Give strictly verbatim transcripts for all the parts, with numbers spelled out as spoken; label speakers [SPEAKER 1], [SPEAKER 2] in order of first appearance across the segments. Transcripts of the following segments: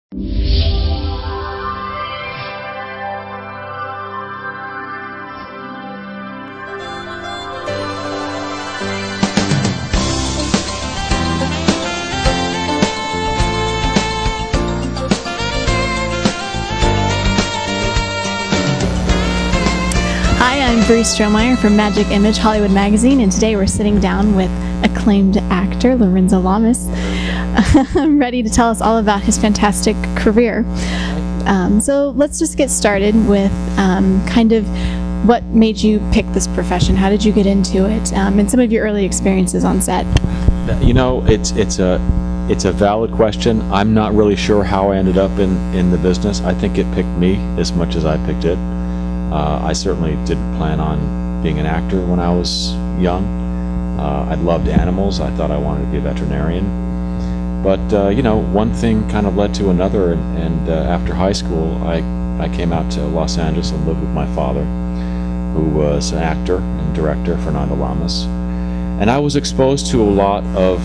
[SPEAKER 1] Hi, I'm Bree Strohmeyer from Magic Image Hollywood Magazine, and today we're sitting down with acclaimed actor Lorenzo Lamas, ready to tell us all about his fantastic career. Um, so let's just get started with um, kind of what made you pick this profession. How did you get into it, um, and some of your early experiences on set?
[SPEAKER 2] You know, it's it's a it's a valid question. I'm not really sure how I ended up in in the business. I think it picked me as much as I picked it. Uh, I certainly didn't plan on being an actor when I was young. Uh, I loved animals. I thought I wanted to be a veterinarian. But, uh, you know, one thing kind of led to another, and, and uh, after high school, I, I came out to Los Angeles and lived with my father, who was an actor and director, Fernando Lamas. And I was exposed to a lot of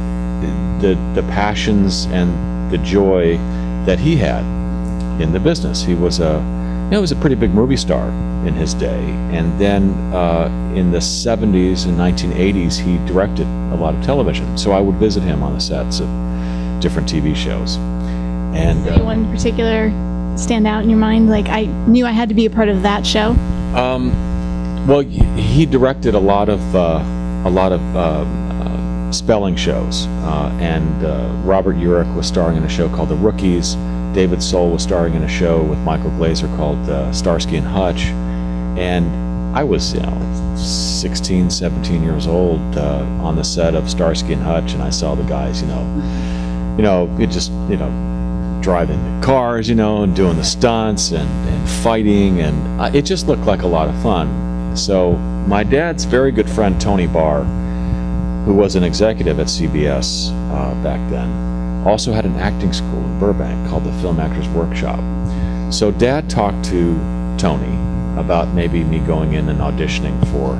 [SPEAKER 2] the, the passions and the joy that he had in the business. He was a You know, he was a pretty big movie star in his day, and then uh, in the seventies and nineteen eighties he directed a lot of television, so I would visit him on the sets of different T V shows. And
[SPEAKER 1] Does anyone in particular stand out in your mind? Like, I knew I had to be a part of that show.
[SPEAKER 2] Um, well, he directed a lot of uh, a lot of uh, uh, spelling shows, uh, and uh, Robert Urich was starring in a show called The Rookies. David Soul was starring in a show with Michael Glazer called uh, Starsky and Hutch, and I was, you know, sixteen, seventeen years old uh, on the set of Starsky and Hutch, and I saw the guys, you know, you know, it just, you know, driving the cars, you know, and doing the stunts and, and fighting, and uh, it just looked like a lot of fun. So my dad's very good friend Tony Barr, who was an executive at C B S uh, back then, also had an acting school in Burbank called the Film Actors Workshop. So Dad talked to Tony about maybe me going in and auditioning for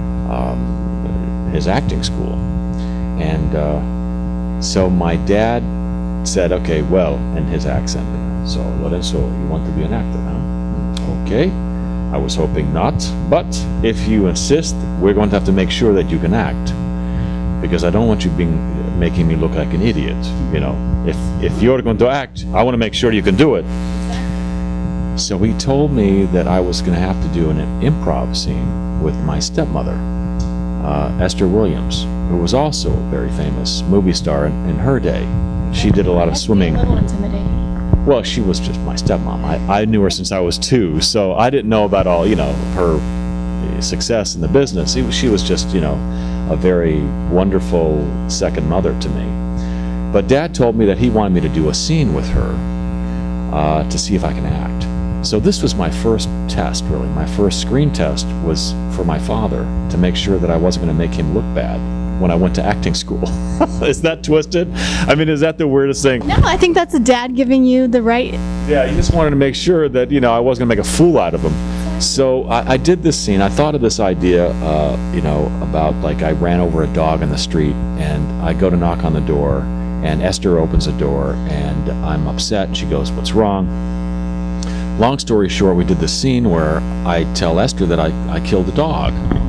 [SPEAKER 2] um, his acting school. And uh, so my dad said, okay, well, in his accent, so Lorenzo, you want to be an actor, huh? Okay. I was hoping not, but if you insist, we're going to have to make sure that you can act, because I don't want you being making me look like an idiot. You know, if if you're going to act, I want to make sure you can do it. So he told me that I was going to have to do an improv scene with my stepmother, uh, Esther Williams, who was also a very famous movie star in, in her day. She did a lot of swimming.
[SPEAKER 1] A little intimidating.
[SPEAKER 2] Well, she was just my stepmom. I, I knew her since I was two, so I didn't know about all, you know, her success in the business. She was, she was just, you know, a very wonderful second mother to me. But Dad told me that he wanted me to do a scene with her uh, to see if I can act. So this was my first test, really. My first screen test was for my father, to make sure that I wasn't going to make him look bad when I went to acting school. Is that twisted? I mean, is that the weirdest thing?
[SPEAKER 1] No, I think that's a dad giving you the right.
[SPEAKER 2] Yeah, he just wanted to make sure that, you know, I wasn't going to make a fool out of him. So I, I did this scene. I thought of this idea, uh, you know, about, like, I ran over a dog in the street, and I go to knock on the door, and Esther opens the door, and I'm upset, and she goes, "What's wrong?" Long story short, we did this scene where I tell Esther that I, I killed a dog,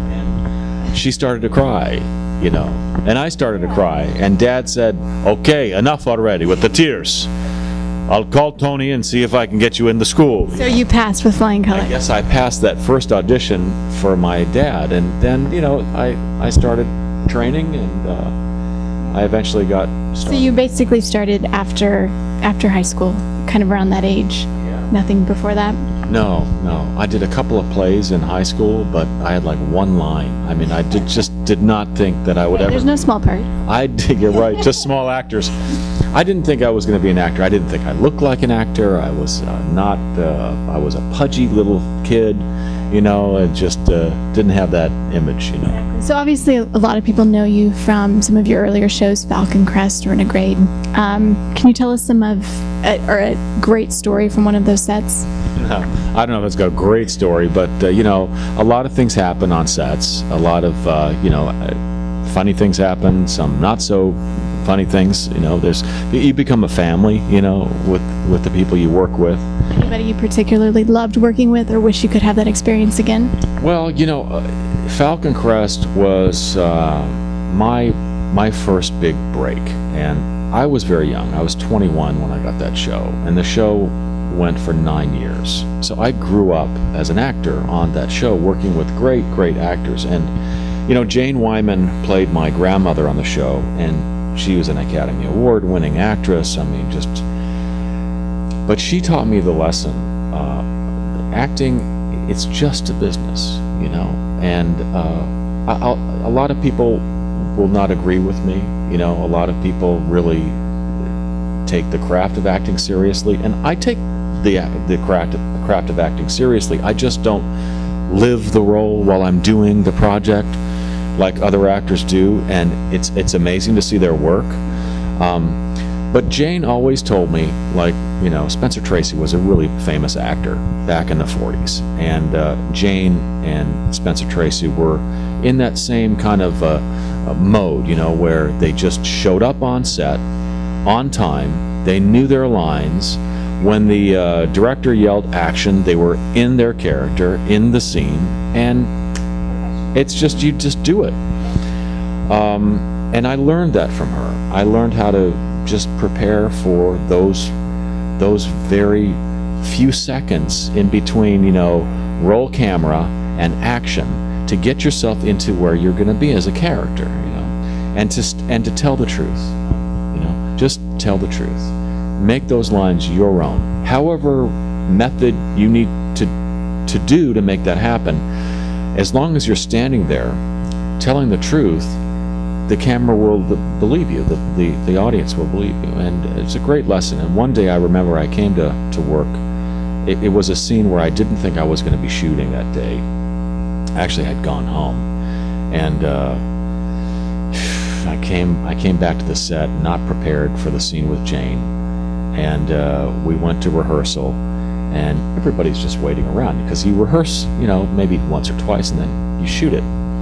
[SPEAKER 2] and she started to cry, you know, and I started to cry, and Dad said, "Okay, enough already with the tears. I'll call Tony and see if I can get you into school."
[SPEAKER 1] So you passed with flying colors.
[SPEAKER 2] I guess I passed that first audition for my dad, and then, you know, I, I started training, and uh, I eventually got started.
[SPEAKER 1] So you basically started after after high school, kind of around that age.
[SPEAKER 2] Yeah.
[SPEAKER 1] Nothing before that?
[SPEAKER 2] No, no. I did a couple of plays in high school, but I had like one line. I mean, I did, just did not think that I would
[SPEAKER 1] Yeah,
[SPEAKER 2] ever...
[SPEAKER 1] There's no small part.
[SPEAKER 2] I did, you're right, just small actors. I didn't think I was going to be an actor. I didn't think I looked like an actor. I was uh, not, uh, I was a pudgy little kid, you know, and just uh, didn't have that image, you know.
[SPEAKER 1] So obviously a lot of people know you from some of your earlier shows, Falcon Crest or Renegade. Um, can you tell us some of, uh, or a great story from one of those sets?
[SPEAKER 2] No, I don't know if it's got a great story, but, uh, you know, a lot of things happen on sets. A lot of, uh, you know, uh, funny things happen, some not so funny things. You know, there's you become a family. You know, with with the people you work with.
[SPEAKER 1] Anybody you particularly loved working with, or wish you could have that experience again?
[SPEAKER 2] Well, you know, uh, Falcon Crest was uh, my my first big break, and I was very young. I was twenty-one when I got that show, and the show went for nine years. So I grew up as an actor on that show, working with great, great actors. And, you know, Jane Wyman played my grandmother on the show, and she was an Academy Award-winning actress. I mean, just... But she taught me the lesson. Uh, acting, it's just a business, you know? And uh, I, I'll, a lot of people will not agree with me. You know, a lot of people really take the craft of acting seriously, and I take the the craft of, the craft of acting seriously. I just don't live the role while I'm doing the project like other actors do, and it's it's amazing to see their work. Um, but Jane always told me, like, you know, Spencer Tracy was a really famous actor back in the forties, and uh, Jane and Spencer Tracy were in that same kind of uh, uh, mode, you know, where they just showed up on set on time. They knew their lines. When the uh, director yelled action, they were in their character, in the scene, and it's just, you just do it. Um, and I learned that from her. I learned how to just prepare for those those very few seconds in between, you know, roll camera and action, to get yourself into where you're going to be as a character, you know, and to and to tell the truth. You know, just tell the truth. Make those lines your own. However method you need to to do to make that happen, as long as you're standing there telling the truth, the camera will believe you, the, the, the audience will believe you, and it's a great lesson. And one day I remember I came to, to work. It, it was a scene where I didn't think I was going to be shooting that day. Actually, I'd gone home, and uh, I came I came back to the set not prepared for the scene with Jane, and uh, we went to rehearsal, and everybody's just waiting around because you rehearse, you know, maybe once or twice, and then you shoot it.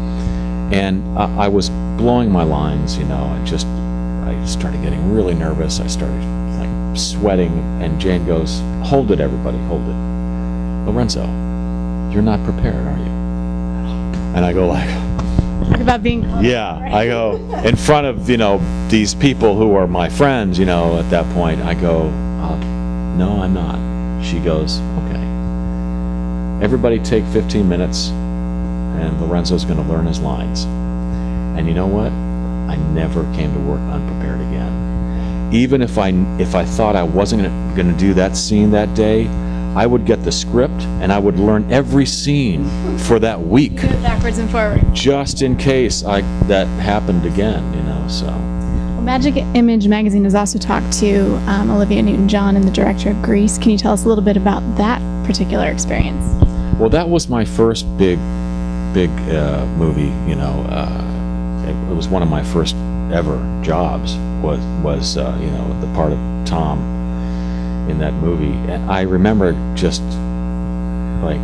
[SPEAKER 2] And I, I was blowing my lines, you know, and just I started getting really nervous. I started like sweating, and Jane goes, "Hold it, everybody, hold it. Lorenzo, you're not prepared, are you?" And I go like,
[SPEAKER 1] Talk about being...
[SPEAKER 2] yeah, I go in front of, you know, these people who are my friends, you know, at that point, I go, uh, "No, I'm not." She goes, "Okay. Everybody take fifteen minutes, and Lorenzo's going to learn his lines." And you know what? I never came to work unprepared again. Even if I if I thought I wasn't going to do that scene that day, I would get the script and I would learn every scene for that week,
[SPEAKER 1] Do it backwards and forward.
[SPEAKER 2] just in case I that happened again. You know, so.
[SPEAKER 1] Well, Magic Image Magazine has also talked to um, Olivia Newton-John and the director of Grease. Can you tell us a little bit about that particular experience?
[SPEAKER 2] Well, that was my first big, big uh, movie. You know, uh, it, it was one of my first ever jobs. Was was uh, you know, the part of Tom in that movie, and I remember just like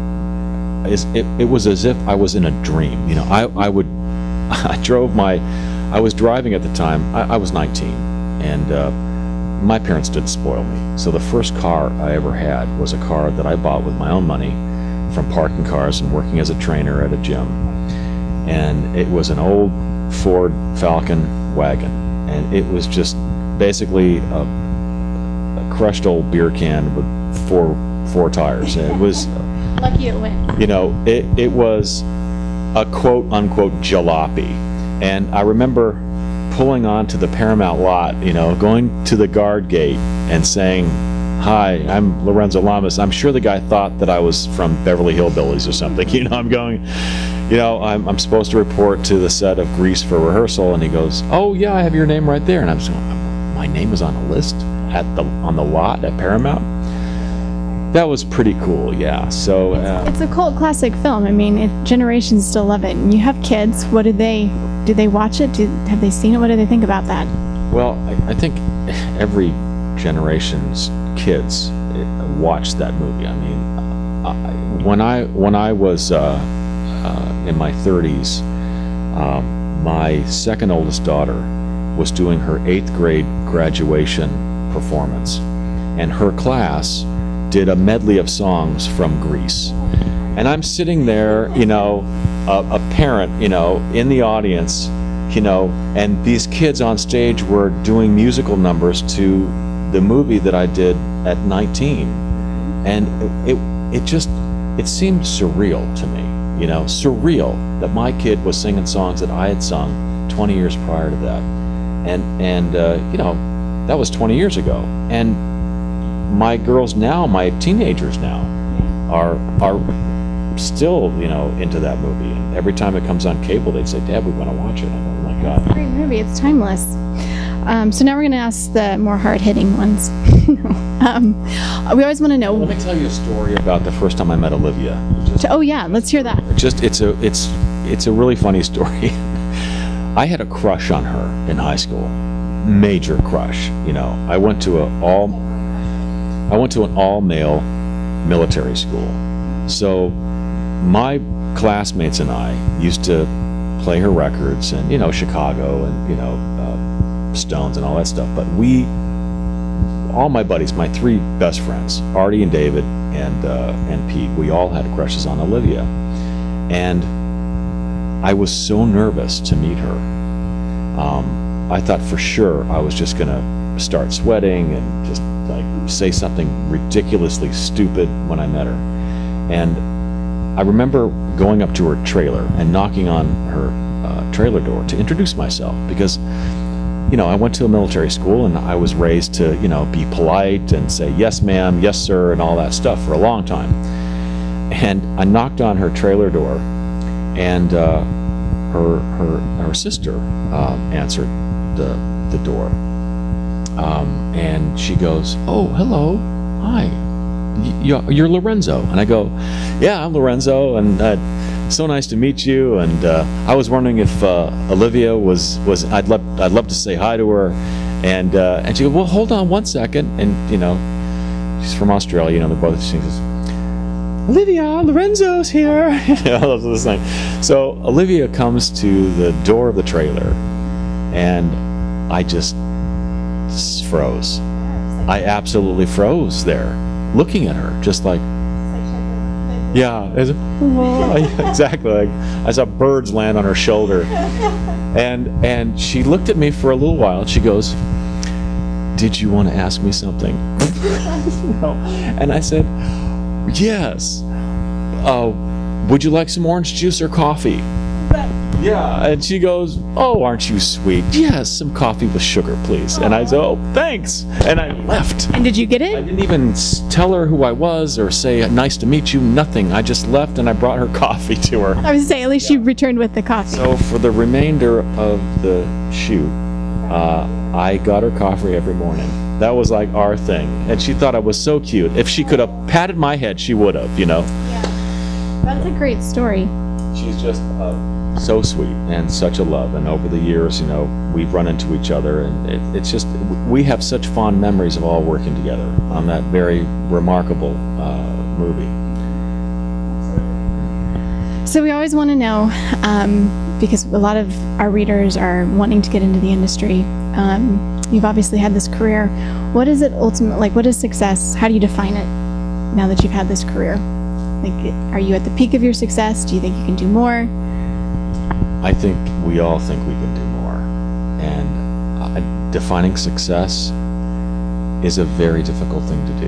[SPEAKER 2] it, it was as if I was in a dream. You know, I I would I drove my I was driving at the time. I, I was nineteen, and uh, my parents didn't spoil me. So the first car I ever had was a car that I bought with my own money from parking cars and working as a trainer at a gym. And it was an old Ford Falcon wagon, and it was just basically a, a crushed old beer can with four four tires. And it was,
[SPEAKER 1] Lucky it went.
[SPEAKER 2] you know, it it was a quote unquote jalopy. And I remember pulling onto the Paramount lot, you know, going to the guard gate and saying, "Hi, I'm Lorenzo Lamas." I'm sure the guy thought that I was from Beverly Hillbillies or something. You know, I'm going, you know, I'm, I'm supposed to report to the set of Grease for rehearsal, and he goes, "Oh yeah, I have your name right there." And I'm just going, my name is on a list at the on the lot at Paramount. That was pretty cool, yeah. So uh,
[SPEAKER 1] It's a cult classic film. I mean, it, generations still love it. And you have kids. What did they? Did they watch it? Did, have they seen it? What do they think about that?
[SPEAKER 2] well, I, I think every generation's kids watched that movie. I mean, I, when I when I was uh, uh, in my thirties, um, my second oldest daughter was doing her eighth grade graduation performance, and her class did a medley of songs from Grease. And I'm sitting there, you know, a, a parent, you know, in the audience, you know, and these kids on stage were doing musical numbers to the movie that I did at nineteen. And it, it, it just, it seemed surreal to me, you know, surreal that my kid was singing songs that I had sung twenty years prior to that. And, and uh, you know, that was twenty years ago. And my girls now, my teenagers now, are, are still, you know, into that movie. And every time it comes on cable, they'd say, Dad, we want to watch it. I go, oh my God.
[SPEAKER 1] Great movie. It's timeless. Um, so now we're going to ask the more hard-hitting ones. um, we always want to know.
[SPEAKER 2] Let me tell you a story about the first time I met Olivia. Just,
[SPEAKER 1] oh yeah, let's hear that.
[SPEAKER 2] Just it's a it's it's a really funny story. I had a crush on her in high school, major crush. You know, I went to a all I went to an all-male military school, so my classmates and I used to play her records, and you know, Chicago, and you know. Uh, Stones and all that stuff, but we, all my buddies, my three best friends, Artie and David and uh, and Pete, we all had crushes on Olivia, and I was so nervous to meet her. Um, I thought for sure I was just gonna start sweating and just like say something ridiculously stupid when I met her. And I remember going up to her trailer and knocking on her uh, trailer door to introduce myself, because you know, I went to a military school and I was raised to, you know, be polite and say, yes, ma'am, yes, sir, and all that stuff for a long time. And I knocked on her trailer door, and uh, her, her, her sister uh, answered the, the door. Um, and she goes, oh, hello, hi, y you're Lorenzo. And I go, yeah, I'm Lorenzo, and uh, so nice to meet you. And uh, I was wondering if uh, Olivia was was I'd love I'd love to say hi to her. And uh, and she goes, well, hold on one second. And you know, she's from Australia. You know, they're both. She says, Olivia, Lorenzo's here. You know, those things. So Olivia comes to the door of the trailer, and I just froze. I absolutely froze there, looking at her, just like. Yeah, it's, exactly. Like I saw birds land on her shoulder, and and she looked at me for a little while. And she goes, "Did you want to ask me something?" No. And I said, "Yes. Uh, would you like some orange juice or coffee?" Yeah. And she goes, "Oh, aren't you sweet? Yes, some coffee with sugar, please." And I said, "Oh, thanks." And I left.
[SPEAKER 1] And did you get it?
[SPEAKER 2] I didn't even s- tell her who I was or say, nice to meet you, nothing. I just left, and I brought her coffee to her.
[SPEAKER 1] I was saying, at least
[SPEAKER 2] Yeah.
[SPEAKER 1] you returned with the coffee.
[SPEAKER 2] So for the remainder of the shoot, uh, I got her coffee every morning. That was like our thing. And she thought I was so cute. If she could have patted my head, she would have, you know.
[SPEAKER 1] Yeah. That's a great story.
[SPEAKER 2] She's just uh, so sweet and such a love. And over the years, you know, we've run into each other, and it, it's just, we have such fond memories of all working together on that very remarkable uh, movie.
[SPEAKER 1] So we always want to know, um, because a lot of our readers are wanting to get into the industry. Um, you've obviously had this career. What is it ultimately, like what is success? How do you define it now that you've had this career? Like, are you at the peak of your success? Do you think you can do more?
[SPEAKER 2] I think we all think we can do more. And uh, defining success is a very difficult thing to do.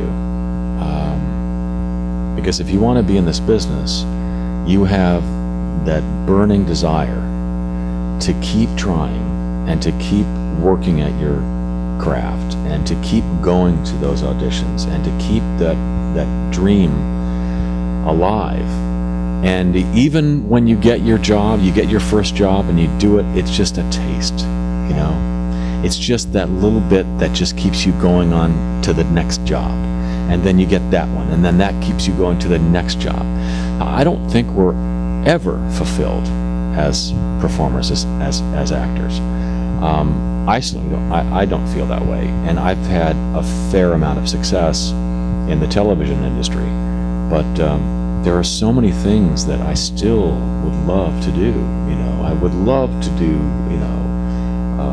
[SPEAKER 2] Um, because if you want to be in this business, you have that burning desire to keep trying and to keep working at your craft and to keep going to those auditions and to keep that, that dream alive. And even when you get your job, you get your first job and you do it, it's just a taste, you know? It's just that little bit that just keeps you going on to the next job. And then you get that one, and then that keeps you going to the next job. I don't think we're ever fulfilled as performers, as, as, as actors. Um, I, don't, I, I don't feel that way. And I've had a fair amount of success in the television industry. But um, there are so many things that I still would love to do. You know, I would love to do, you know, um, a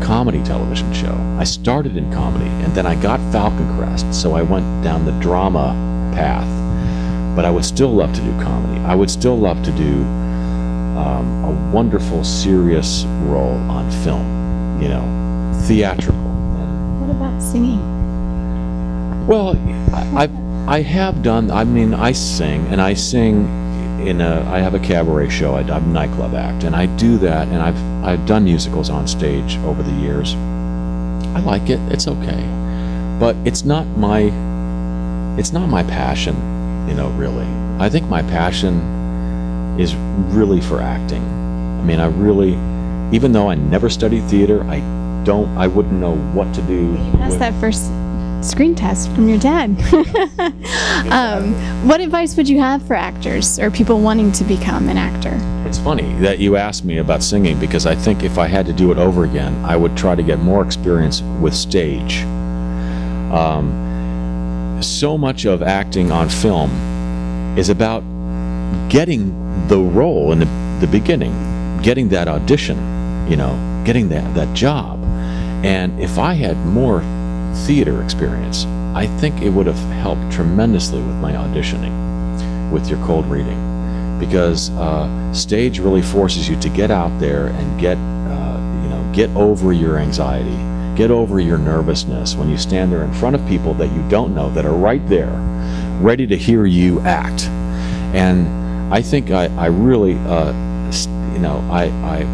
[SPEAKER 2] comedy television show. I started in comedy, and then I got Falcon Crest, so I went down the drama path. But I would still love to do comedy. I would still love to do um, a wonderful, serious role on film, you know, theatrical.
[SPEAKER 1] What about singing?
[SPEAKER 2] Well, I, I, I have done, I mean, I sing, and I sing in a, I have a cabaret show, I, I'm a nightclub act, and I do that, and I've, I've done musicals on stage over the years. I like it, it's okay. But it's not my, it's not my passion, you know, really. I think my passion is really for acting. I mean, I really, even though I never studied theater, I don't, I wouldn't know what to do.
[SPEAKER 1] You passed
[SPEAKER 2] with,
[SPEAKER 1] that first screen test from your dad. um, what advice would you have for actors or people wanting to become an actor?
[SPEAKER 2] It's funny that you asked me about singing, because I think if I had to do it over again, I would try to get more experience with stage. Um, so much of acting on film is about getting the role in the, the beginning, getting that audition, you know, getting that, that job. And if I had more theater experience, I think it would have helped tremendously with my auditioning, with your cold reading, because uh, stage really forces you to get out there and get, uh, you know, get over your anxiety, get over your nervousness when you stand there in front of people that you don't know, that are right there, ready to hear you act. And I think I, I really, uh, you know, I, I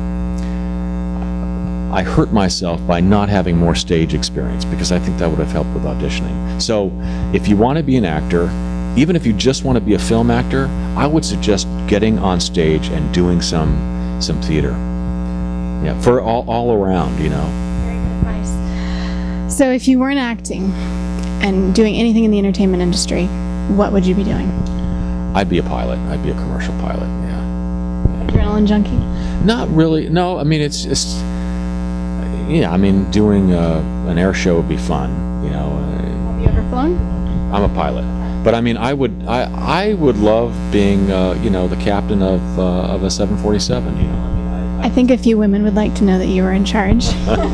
[SPEAKER 2] I hurt myself by not having more stage experience, because I think that would have helped with auditioning. So if you want to be an actor, even if you just want to be a film actor, I would suggest getting on stage and doing some some theater. Yeah, for all, all around, you know.
[SPEAKER 1] Very good advice. So if you weren't acting and doing anything in the entertainment industry, what would you be doing?
[SPEAKER 2] I'd be a pilot. I'd be a commercial pilot, yeah.
[SPEAKER 1] Adrenaline junkie?
[SPEAKER 2] Not really. No, I mean, it's just, yeah, I mean, doing uh, an air show would be fun, you know.
[SPEAKER 1] Have you ever flown?
[SPEAKER 2] I'm a pilot. But I mean, I would, I, I would love being, uh, you know, the captain of, uh, of a seven forty-seven, you know. I mean, I, I,
[SPEAKER 1] I think a few women would like to know that you were in charge.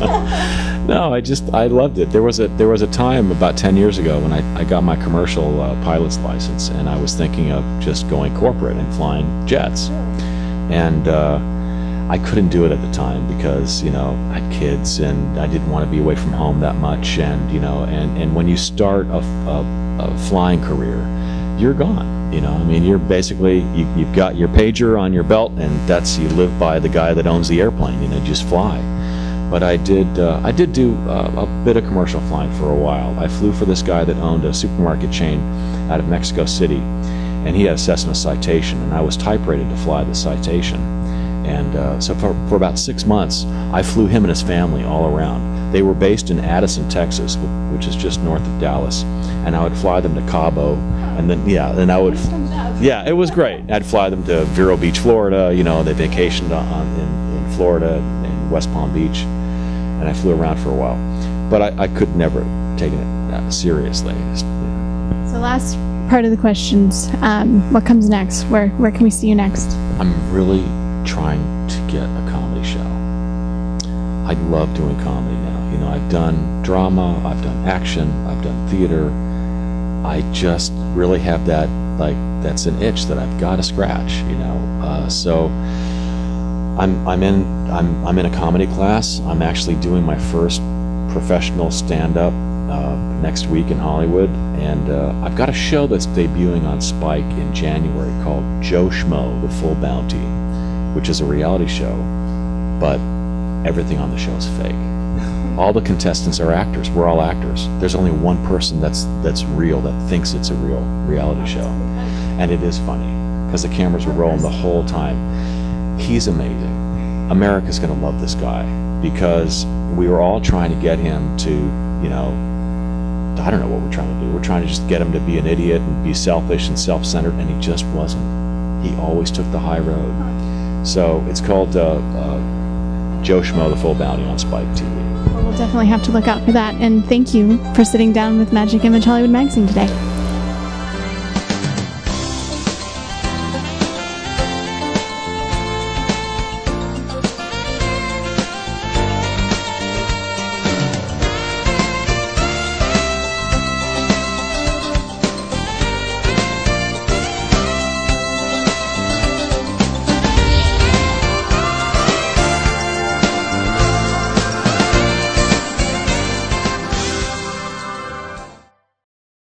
[SPEAKER 2] No, I just, I loved it. There was a, there was a time about ten years ago when I, I got my commercial uh, pilot's license, and I was thinking of just going corporate and flying jets. And uh, I couldn't do it at the time because, you know, I had kids and I didn't want to be away from home that much. And, you know, and, and when you start a, a, a flying career, you're gone. You know, I mean, you're basically, you, you've got your pager on your belt, and that's, you live by the guy that owns the airplane, you know, just fly. But I did, uh, I did do uh, a bit of commercial flying for a while. I flew for this guy that owned a supermarket chain out of Mexico City, and he had a Cessna Citation, and I was type-rated to fly the Citation. And uh, so for, for about six months, I flew him and his family all around. They were based in Addison, Texas, which is just north of Dallas, and I would fly them to Cabo, and then, yeah, and I would, yeah, it was great. I'd fly them to Vero Beach, Florida. You know, they vacationed on, in, in Florida, in West Palm Beach, and I flew around for a while. But I, I could never take it uh, seriously. Just, you know.
[SPEAKER 1] So last part of the questions, um, what comes next? Where, where can we see you next?
[SPEAKER 2] I'm really trying to get a comedy show. I love doing comedy now. You know, I've done drama, I've done action, I've done theater. I just really have that, like, that's an itch that I've got to scratch, you know. Uh, so I'm, I'm in, I'm, I'm in a comedy class. I'm actually doing my first professional stand-up uh, next week in Hollywood, and uh, I've got a show that's debuting on Spike in January called Joe Schmo: The Full Bounty, which is a reality show, but everything on the show is fake. All the contestants are actors. We're all actors. There's only one person that's that's real, that thinks it's a real reality show. And it is funny, because the cameras were rolling the whole time. He's amazing. America's gonna love this guy, because we were all trying to get him to, you know, I don't know what we're trying to do. We're trying to just get him to be an idiot and be selfish and self-centered, and he just wasn't. He always took the high road. So it's called uh, uh, Joe Schmo: The Full Bounty on Spike T V.
[SPEAKER 1] Well, we'll definitely have to look out for that. And thank you for sitting down with Magic Image Hollywood Magazine today.